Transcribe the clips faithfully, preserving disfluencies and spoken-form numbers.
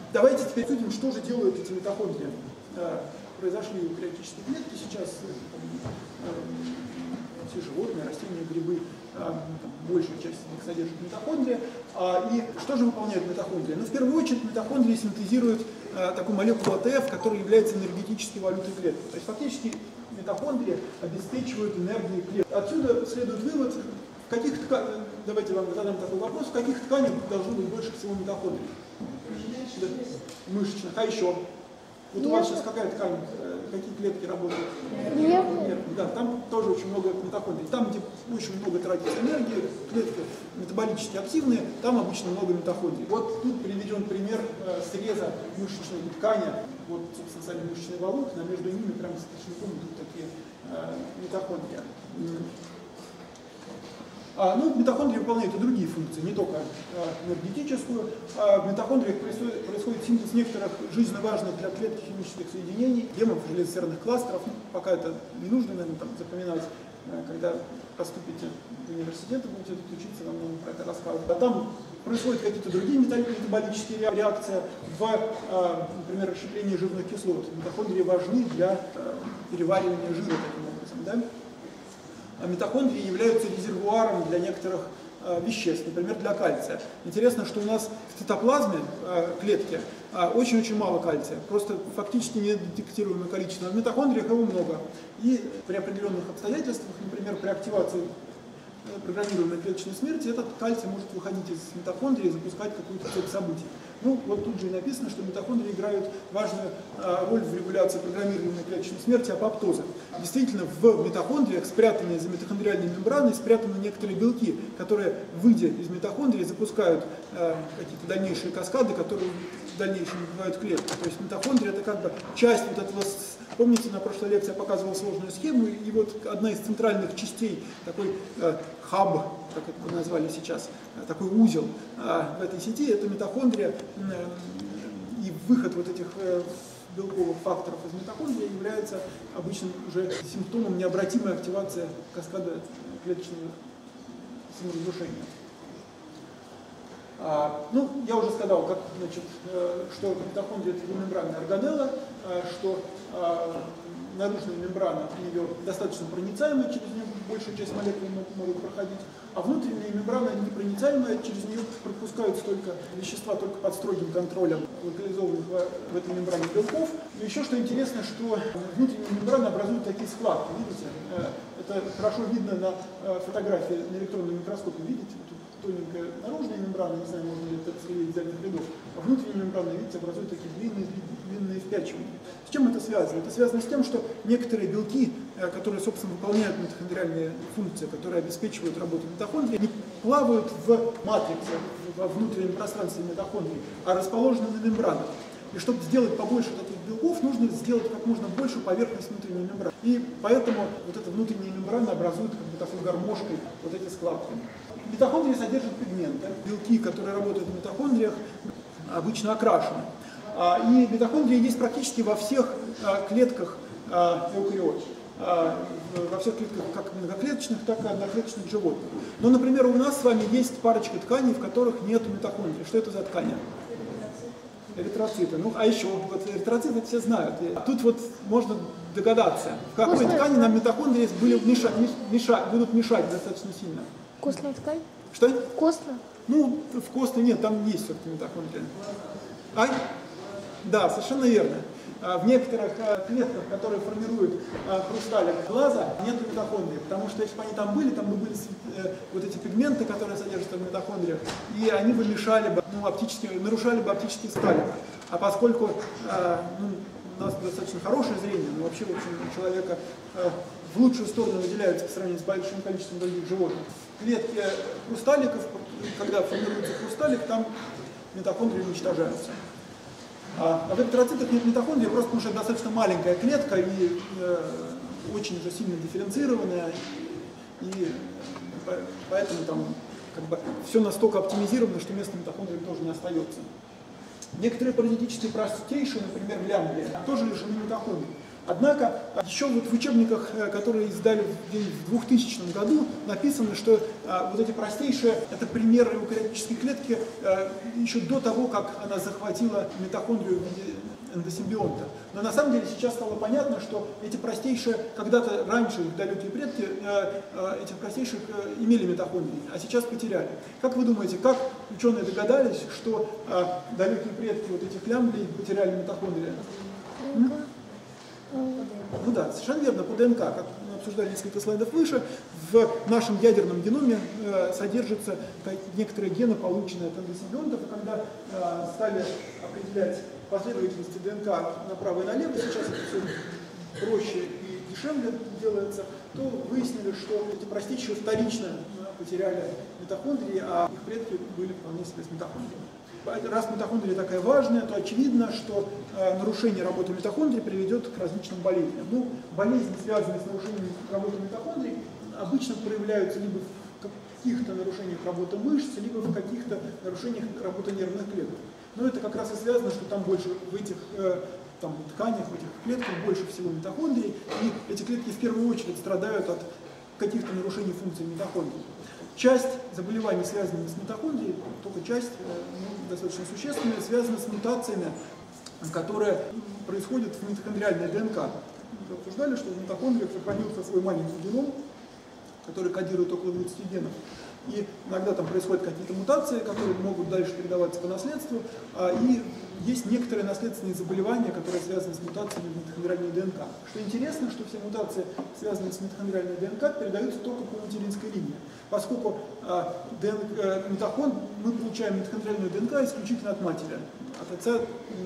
Давайте теперь обсудим, что же делают эти митохондрии. Произошли эукариотические клетки, сейчас все животные, растения, грибы, там, большая часть из них содержит митохондрии. И что же выполняют митохондрии? Ну, в первую очередь, митохондрии синтезируют такую молекулу АТФ, которая является энергетической валютой клетки. То есть фактически митохондрии обеспечивают энергией клетки. Отсюда следует вывод, в каких тканях, давайте вам задам такой вопрос, в каких тканях должно быть больше всего митохондрий? Мышечных. А еще? Вот у вас сейчас какая ткань, какие клетки работают? Нервные. Да, там тоже очень много митохондрий. Там, где очень много тратится энергии, клетки метаболически активные, там обычно много митохондрий. Вот тут приведен пример среза мышечной ткани. Вот, собственно, сами мышечные волокна, а между ними прямо с кишечником идут такие э, митохондрии. А, ну, митохондрии выполняют и другие функции, не только а, энергетическую. А в митохондриях происходит, происходит синтез некоторых жизненно важных для клетки химических соединений, гемов, железосерных кластеров. Ну, пока это не нужно, наверное, там, запоминать. А, когда поступите в университет, будете тут учиться, вам нужно про это рассказывать. А там происходят какие-то другие метаболические реакции, в, а, например, расщеплении жирных кислот. Митохондрии важны для а, переваривания жира таким образом. Да? А митохондрии являются резервуаром для некоторых э, веществ, например, для кальция. Интересно, что у нас в цитоплазме э, клетки очень-очень э, мало кальция, просто фактически недетектируемое количество. В митохондриях его много. И при определенных обстоятельствах, например, при активации программируемой клеточной смерти, этот кальций может выходить из митохондрии и запускать какую-то цепь событий. Ну, вот тут же и написано, что митохондрии играют важную а, роль в регуляции программируемой клеточной смерти апоптоза. Действительно, в митохондриях, спрятанные за митохондриальной мембраной, спрятаны некоторые белки, которые, выйдя из митохондрии, запускают а, какие-то дальнейшие каскады, которые в дальнейшем убивают клетку. То есть митохондрия — это как бы часть вот этого... Помните, на прошлой лекции я показывал сложную схему, и вот одна из центральных частей, такой э, хаб, как это назвали сейчас, э, такой узел э, в этой сети, это митохондрия, э, и выход вот этих э, белковых факторов из митохондрии является обычно уже симптомом необратимой активации каскада клеточного саморазрушения. А, ну, я уже сказал, как, значит, э, что митохондрия — это мембранная органелла, э, что э, наружная мембрана у нее достаточно проницаемая, через нее большая часть молекул могут проходить, а внутренняя мембрана непроницаемая, через нее пропускаются только вещества только под строгим контролем локализованных в этой мембране белков. Но еще что интересно, что внутренняя мембрана образует такие складки, видите? Э, это хорошо видно на э, фотографии на электронном микроскопе, видите? Тоненькая наружная мембрана, не знаю, можно ли это следить из задних рядов, а внутренняя мембрана, видите, образует такие длинные, длинные впячивания. С чем это связано? Это связано с тем, что некоторые белки, которые, собственно, выполняют митохондриальные функции, которые обеспечивают работу митохондрии, не плавают в матрице, во внутреннем пространстве митохондрии, а расположены на мембранах. И чтобы сделать побольше таких белков, нужно сделать как можно больше поверхность внутренней мембраны. И поэтому вот эта внутренняя мембрана образует как бы такой гармошкой вот эти складки. Митохондрии содержат пигменты. Белки, которые работают в митохондриях, обычно окрашены. И митохондрии есть практически во всех клетках эукариот. Во всех клетках как многоклеточных, так и одноклеточных животных. Но, например, у нас с вами есть парочка тканей, в которых нет митохондрий. Что это за ткани? Эритроциты. Ну, а еще, вот эритроциты все знают. А тут вот можно догадаться, в какой Вкусная ткани нам митохондрии были мешать, мешать, будут мешать достаточно сильно. Костная ткань? Что? Костная? Ну, в костной нет, там есть все-таки митохондрии. А? Да, совершенно верно. В некоторых клетках, которые формируют хрусталик глаза, нет митохондрий, потому что если бы они там были, там бы были вот эти пигменты, которые содержатся в митохондриях, и они бы мешали бы, ну, оптически, нарушали бы оптический скалик. А поскольку ну, у нас достаточно хорошее зрение, но вообще, в общем, у человека в лучшую сторону выделяются по сравнению с большим количеством других животных. Клетки хрусталиков, когда формируется хрусталик, там митохондрии уничтожаются. А в эритроцитах нет митохондрий, просто потому что это достаточно маленькая клетка и э, очень же сильно дифференцированная, и, и поэтому там как бы все настолько оптимизировано, что места митохондрий тоже не остается. Некоторые паразитические простейшие, например, глямблии, тоже лишены митохондрий. Однако еще вот в учебниках, которые издали в двухтысячном году, написано, что вот эти простейшие, это примеры эукариотической клетки еще до того, как она захватила митохондрию в виде эндосимбионта. Но на самом деле сейчас стало понятно, что эти простейшие, когда-то раньше их далекие предки этих простейших имели митохондрии, а сейчас потеряли. Как вы думаете, как ученые догадались, что далекие предки вот этих лямблей потеряли митохондрии? Ну да, совершенно верно, по ДНК, как мы обсуждали несколько слайдов выше, в нашем ядерном геноме э, содержатся некоторые гены, полученные от эндосимбионтов, и когда э, стали определять последовательности ДНК направо и налево, сейчас это все проще и дешевле делается, то выяснили, что эти простейшие вторично потеряли митохондрии, а их предки были вполне себе с митохондриями. Раз митохондрия такая важная, то очевидно, что э, нарушение работы митохондрий приведет к различным болезням. Ну, болезни, связанные с нарушением работы митохондрий, обычно проявляются либо в каких-то нарушениях работы мышц, либо в каких-то нарушениях работы нервных клеток. Но это как раз и связано, что там больше в этих э, там, тканях, в этих клетках больше всего митохондрий, и эти клетки в первую очередь страдают от каких-то нарушений функций митохондрий. Часть заболеваний, связанных с митохондрией, только часть, ну, достаточно существенная, связана с мутациями, которые происходят в митохондриальной ДНК. Мы обсуждали, что в митохондриях сохранился свой маленький геном, который кодирует около двадцати генов. И иногда там происходят какие-то мутации, которые могут дальше передаваться по наследству. И есть некоторые наследственные заболевания, которые связаны с мутациями в митохондриальной ДНК. Что интересно, что все мутации, связанные с митохондриальной ДНК, передаются только по материнской линии. Поскольку ДНК, митохон, мы получаем митохондриальную ДНК исключительно от матери. От отца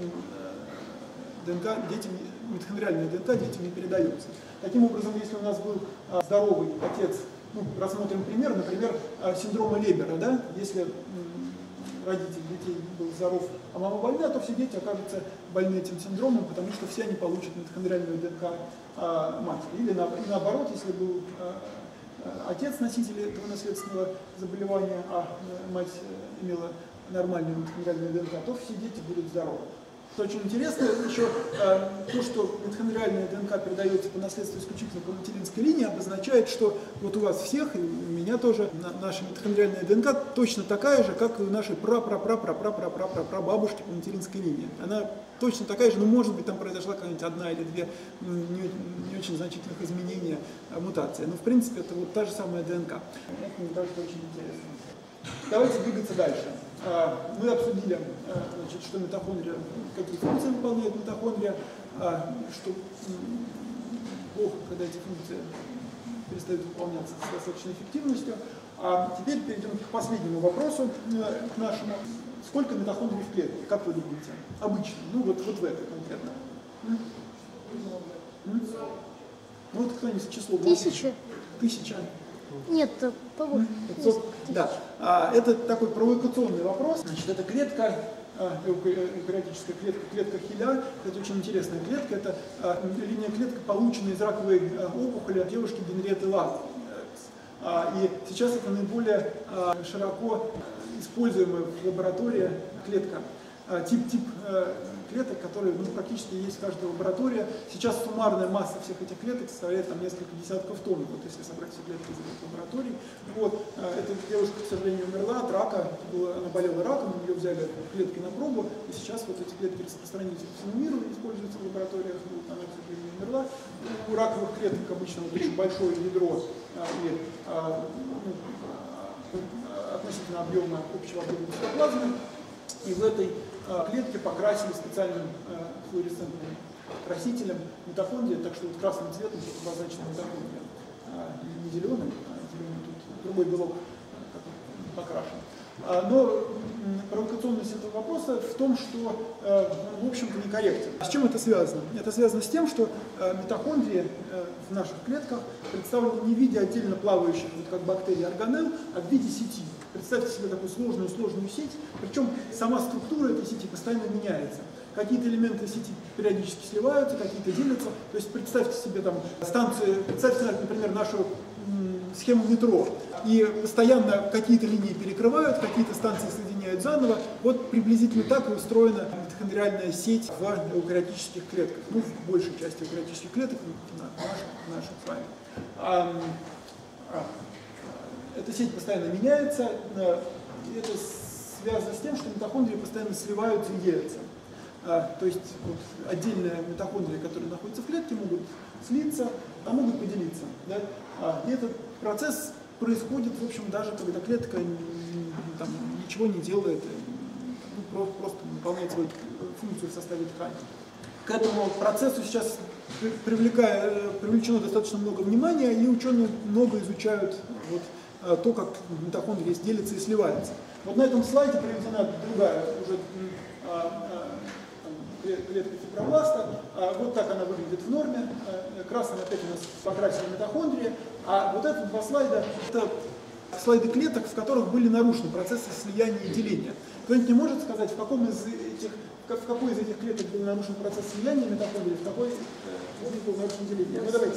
ДНК детям, митохондриальная ДНК детям не передается. Таким образом, если у нас был здоровый отец, ну, рассмотрим пример, например, синдрома Лебера, да? Если родитель детей был здоров, а мама больна, то все дети окажутся больны этим синдромом, потому что все они получат митохондриальную ДНК а, матери. Или на, наоборот, если был а, отец носитель этого наследственного заболевания, а мать имела нормальную митохондриальную ДНК, то все дети будут здоровы. Что очень интересно, еще э, то, что митохондриальная ДНК передается по наследству исключительно по материнской линии, обозначает, что вот у вас всех, и у меня тоже, на, наша митохондриальная ДНК точно такая же, как и у нашей пра-пра-пра-пра-пра-пра-пра-бабушки по материнской линии. Она точно такая же, но может быть там произошла какая-нибудь одна или две не, не очень значительных изменения, а, мутации. Но в принципе это вот та же самая ДНК. Это мне кажется очень интересно. Давайте двигаться дальше. Мы обсудили, значит, что митохондрия, какие функции выполняет митохондрия, что плохо, когда эти функции перестают выполняться с достаточной эффективностью. А теперь перейдем к последнему вопросу, к нашему. Сколько митохондрий в клетке, как вы думаете? Обычно, ну вот, вот в этой конкретно. М? М? Ну вот кто-нибудь число. Тысяча. Тысяча. Нет, побольше. Да, а, это такой провокационный вопрос. Значит, это клетка, а, эукариотическая клетка, клетка Хиля. Это очень интересная клетка. Это а, линия клеток, полученная из раковой а, опухоли девушки Генриетты Лак. А, и сейчас это наиболее а, широко используемая в лаборатории клетка. А, тип, тип а, клеток, которые ну, практически есть в каждой лаборатории. Сейчас суммарная масса всех этих клеток составляет там, несколько десятков тонн, вот, если собрать все клетки из этих лабораторий. Вот, эта девушка, к сожалению, умерла от рака, она болела раком, ее взяли клетки на пробу, и сейчас вот эти клетки распространились по всему миру, используются в лабораториях, вот, она, к сожалению, умерла. У раковых клеток обычно вот очень большое ядро и а, ну, относительно объема, общего объема цитоплазмы, и в этой клетки покрасили специальным э, флуоресцентным красителем митохондрия, так что вот красным цветом обозначена митохондрия. А, не зеленым, а зеленый тут другой белок э, покрашен. А, но провокационность этого вопроса в том, что э, он, в общем-то, некорректен. С чем это связано? Это связано с тем, что э, митохондрии э, в наших клетках представлены не в виде отдельно плавающих, вот как бактерии органелл, а в виде сети. Представьте себе такую сложную-сложную сеть, причем сама структура этой сети постоянно меняется. Какие-то элементы сети периодически сливаются, какие-то делятся. То есть представьте себе там станцию, представьте, например, нашу м, схему метро. И постоянно какие-то линии перекрывают, какие-то станции соединяют заново. Вот приблизительно так и устроена митохондриальная сеть в эукариотических клетках, ну, в большей части эукариотических клеток, наших, наших с вами. А, а, эта сеть постоянно меняется, и это связано с тем, что митохондрии постоянно сливаются и делятся. А, то есть вот, отдельные митохондрии, которые находятся в клетке, могут слиться, а могут поделиться. Да? А, и этот процесс происходит, в общем, даже когда клетка там, ничего не делает, ну, просто выполняет свою функцию в составе ткани. К этому процессу сейчас привлечено достаточно много внимания, и ученые много изучают вот, то, как митохондрии делятся и сливаются. Вот на этом слайде приведена другая уже а, а, клетка фибробласта. А, вот так она выглядит в норме. А, красным опять у нас покрасили митохондрии. А вот эти два слайда – это слайды клеток, в которых были нарушены процессы слияния и деления. Кто-нибудь не может сказать, в, каком из этих, в какой из этих клеток был нарушен процесс слияния митохондрий, в какой из них был нарушен деление? Ну давайте.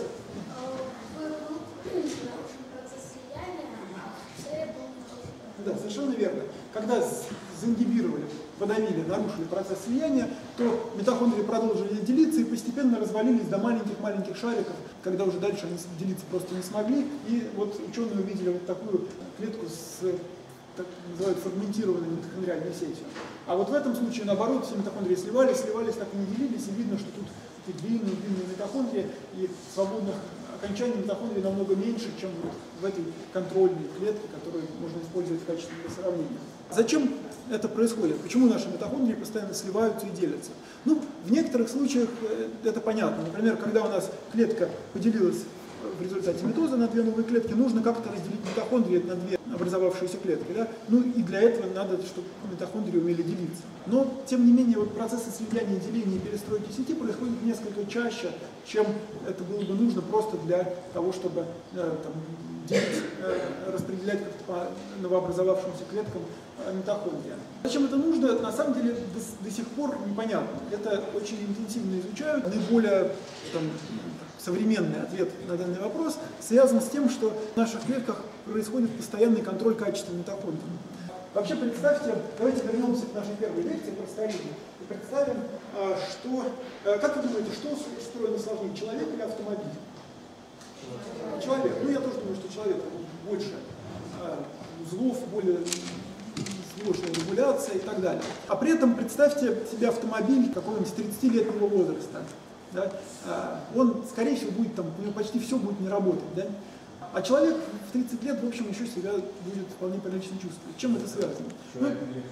Да, совершенно верно. Когда заингибировали, подавили, нарушили процесс слияния, то митохондрии продолжили делиться и постепенно развалились до маленьких-маленьких шариков, когда уже дальше они делиться просто не смогли. И вот ученые увидели вот такую клетку с так называют фрагментированной митохондриальной сетью. А вот в этом случае, наоборот, все митохондрии сливались, сливались, так и не делились, и видно, что тут такие длинные-длинные митохондрии, и свободных окончаний митохондрий намного меньше, чем вот в этой контрольной клетке, которую можно использовать в качестве для сравнения. Зачем это происходит? Почему наши митохондрии постоянно сливаются и делятся? Ну, в некоторых случаях это понятно. Например, когда у нас клетка поделилась в результате митоза на две новые клетки, нужно как-то разделить митохондрии на две образовавшиеся клетки. Да? Ну и для этого надо, чтобы митохондрии умели делиться. Но, тем не менее, вот процессы слияния, деления и перестройки сети происходят несколько чаще, чем это было бы нужно просто для того, чтобы э, там, делить, э, распределять как-то по новообразовавшимся клеткам э, митохондрии. Зачем это нужно, на самом деле до, до сих пор непонятно. Это очень интенсивно изучают. Наиболее там, современный ответ на данный вопрос связан с тем, что в наших клетках происходит постоянный контроль качества митохондрий. Вообще представьте, давайте вернемся к нашей первой лекции про старение и представим, что, как вы думаете, что устроено сложнее, человек или автомобиль? Человек. Ну я тоже думаю, что человек больше узлов, более сложная регуляция и так далее. А при этом представьте себе автомобиль какого-нибудь тридцатилетнего возраста. Да? Он, скорее всего, будет там, у него почти все будет не работать. Да? А человек в тридцать лет, в общем, еще себя будет вполне прилично чувствовать. С чем это связано? Ну,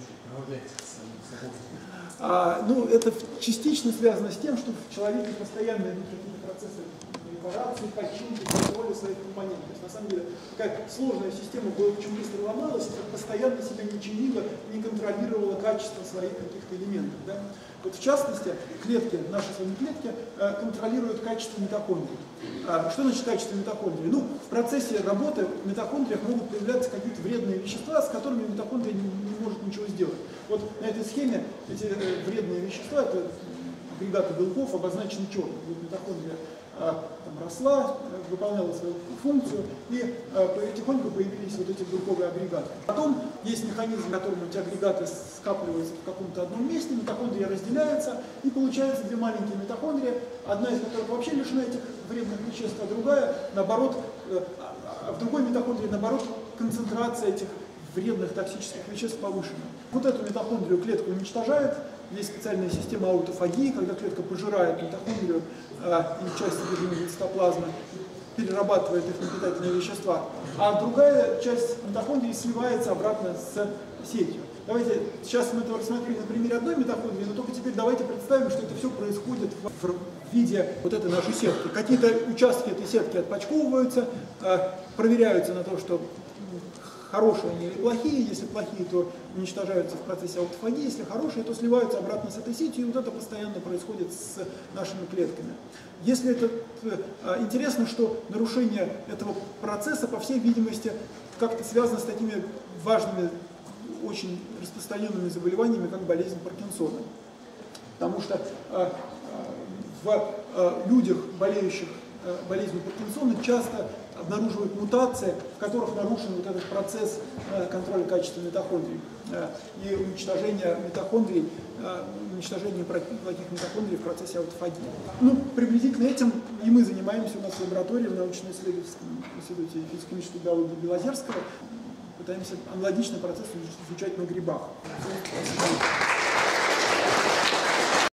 а, ну, это частично связано с тем, что в человеке постоянно идут какие-то процессы репарации, починки, контроля своих компонентов. То есть, на самом деле, такая сложная система очень быстро ломалась, постоянно себя не чинила, не контролировала качество своих каких-то элементов. Да? Вот в частности, клетки, наши с вами клетки, контролируют качество митохондрий. Что значит качество митохондрий? Ну, в процессе работы в митохондриях могут появляться какие-то вредные вещества, с которыми митохондрия не, не может ничего сделать. Вот на этой схеме эти вредные вещества, это агрегаты белков, обозначены черным. Вот митохондрия там росла, выполняла свою функцию, и потихоньку появились вот эти белковые агрегаты. Потом есть механизм, в котором эти агрегаты скапливаются в каком-то одном месте, митохондрия разделяется, и получается две маленькие митохондрии, одна из которых вообще лишена этих вредных веществ, а другая, наоборот, а в другой митохондрии, наоборот, концентрация этих вредных токсических веществ повышена. Вот эту митохондрию клетка уничтожает. Есть специальная система аутофагии, когда клетка пожирает митохондрию а, и часть содержимого цитоплазмы, перерабатывает их на питательные вещества, а другая часть митохондрии сливается обратно с сетью. Давайте, сейчас мы это рассмотрели на примере одной митохондрии, но только теперь давайте представим, что это все происходит в, в виде вот этой нашей сетки. Какие-то участки этой сетки отпочковываются, а, проверяются на то, что хорошие они или плохие, если плохие, то уничтожаются в процессе аутофагии, если хорошие, то сливаются обратно с этой сетью, и вот это постоянно происходит с нашими клетками. Если это э, интересно, что нарушение этого процесса, по всей видимости, как-то связано с такими важными, очень распространенными заболеваниями, как болезнь Паркинсона. Потому что э, в э, людях, болеющих болезнью Паркинсона, часто обнаруживают мутации, в которых нарушен вот этот процесс контроля качества митохондрий и уничтожения митохондрий, уничтожения плохих митохондрий в процессе аутофагии. Ну, приблизительно этим и мы занимаемся у нас в лаборатории в научно-исследовательском институте физико-химической биологии Белозерского. Пытаемся аналогичный процесс изучать на грибах. Спасибо.